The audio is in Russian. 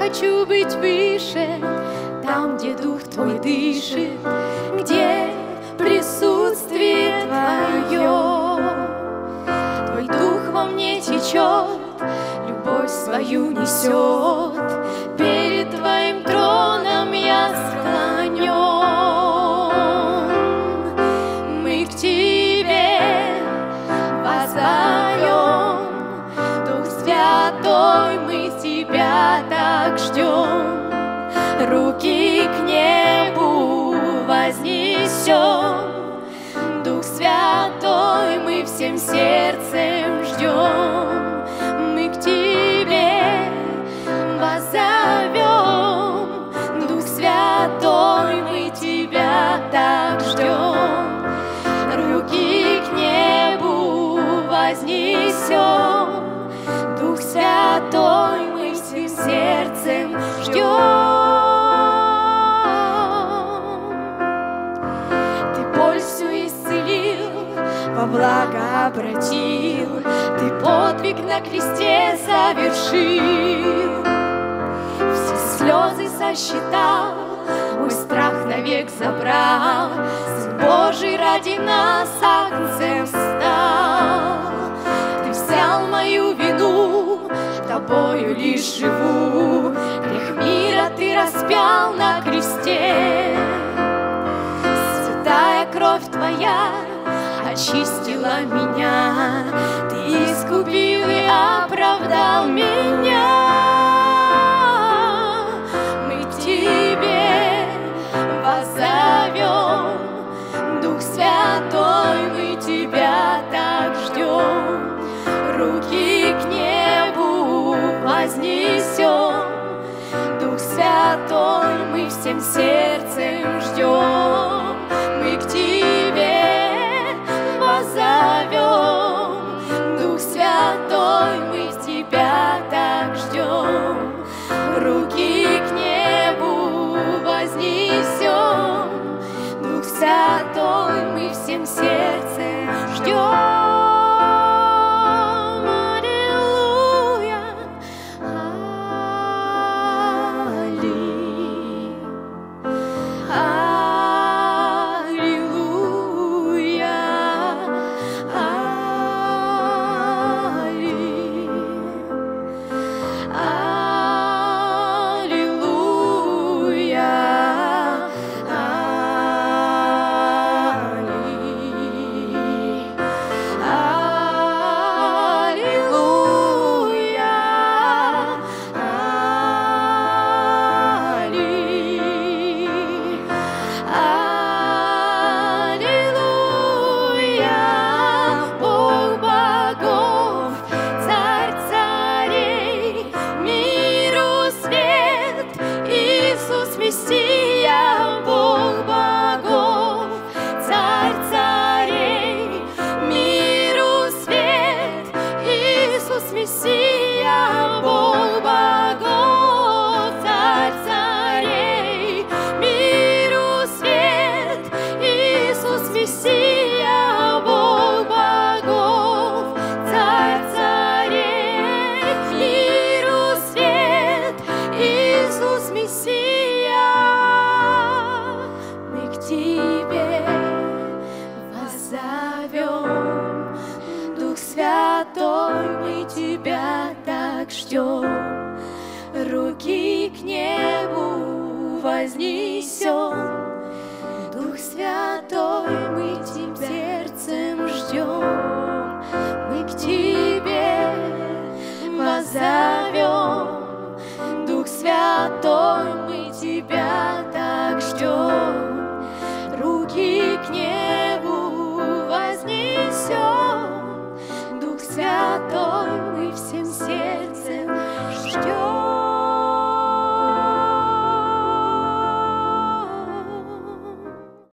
хочу быть выше, там, где Дух Твой дышит, где присутствие Твое. Твой Дух во мне течет, любовь свою несет, перед Твоим троном я склонен. Мы к Тебе воззовем, Дух Святой, мы Тебя так ждем. Руки к небу вознесем, Дух Святой, мы всем сердцем ждем. Мы к Тебе воззовем, Дух Святой, мы Тебя так ждем. Руки к небу вознесем, Дух Святой, мы всем сердцем ждем. Во благо обратил, Ты подвиг на кресте совершил. Все слезы сосчитал, мой страх навек забрал. Сын Божий ради нас агнцем стал. Ты взял мою вину, Тобою лишь живу. Грех мира Ты распял на кресте. Святая кровь Твоя очистила меня, Ты искупил и оправдал меня. Мы к Тебе воззовем, Дух Святой, мы Тебя так ждем. Руки к небу вознесем, Дух Святой, мы всем сердцем ждем. Мы к Тебе позовем, Дух Святой, мы Тебя так ждем. Руки к небу вознесем, Дух Святой, мы всем сердцем ждем. Руки к небу вознесем, Дух Святой, мы Тебя сердцем ждем.